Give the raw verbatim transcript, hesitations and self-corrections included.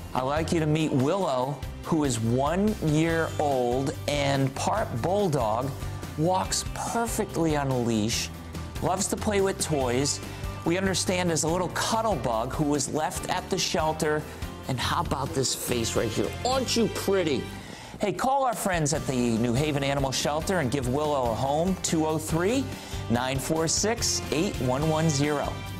I'd like you to meet Willow, who is one year old and part bulldog, walks perfectly on a leash, loves to play with toys. We understand is a little cuddle bug who was left at the shelter. And how about this face right here? Aren't you pretty? Hey, call our friends at the New Haven Animal Shelter and give Willow a home, two oh three, nine four six, eight one one zero.